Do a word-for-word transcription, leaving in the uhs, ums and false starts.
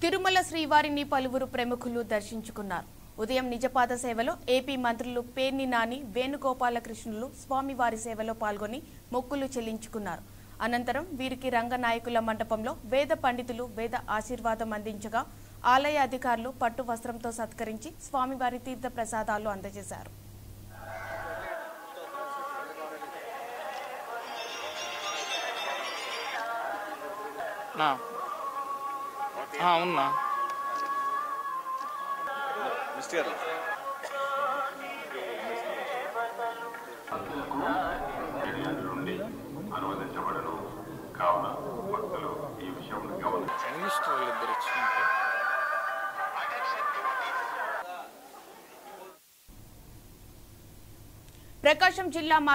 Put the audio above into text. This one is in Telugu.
తిరుమల శ్రీవారిని పలువురు ప్రముఖులు దర్శించుకున్నారు. ఉదయం నిజపాద సేవలో ఏపీ మంత్రులు పేర్ని నాని, వేణుగోపాలకృష్ణులు స్వామివారి సేవలో పాల్గొని మొక్కులు చెల్లించుకున్నారు. అనంతరం వీరికి రంగనాయకుల మండపంలో వేద పండితులు వేద ఆశీర్వాదం అందించగా ఆలయ అధికారులు పట్టు వస్త్రంతో సత్కరించి స్వామివారి తీర్థ ప్రసాదాలు అందజేశారు. అవునా అనువదించబడను కావున భక్తులు ఈ విషయంలో గమనించాలి. ప్రకాశం జిల్లా